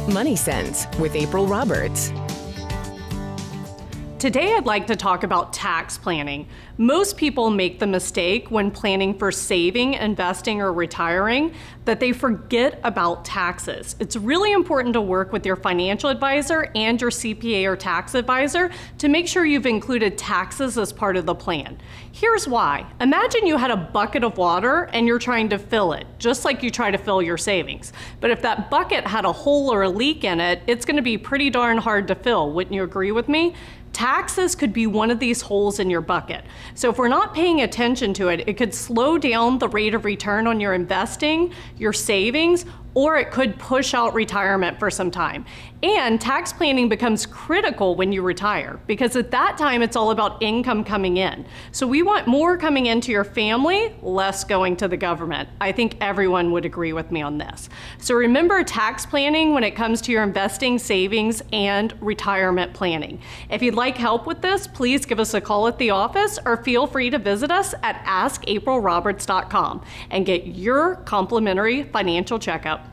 Money Sense with April Roberts. Today I'd like to talk about tax planning. Most people make the mistake when planning for saving, investing, or retiring that they forget about taxes. It's really important to work with your financial advisor and your CPA or tax advisor to make sure you've included taxes as part of the plan. Here's why. Imagine you had a bucket of water and you're trying to fill it, just like you try to fill your savings. But if that bucket had a hole or a leak in it, it's going to be pretty darn hard to fill. Wouldn't you agree with me? Taxes could be one of these holes in your bucket. So if we're not paying attention to it, it could slow down the rate of return on your investing, your savings, or it could push out retirement for some time. And tax planning becomes critical when you retire because at that time it's all about income coming in. So we want more coming into your family, less going to the government. I think everyone would agree with me on this. So remember tax planning when it comes to your investing, savings, and retirement planning. If you'd like help with this, please give us a call at the office or feel free to visit us at askaprilroberts.com and get your complimentary financial checkup.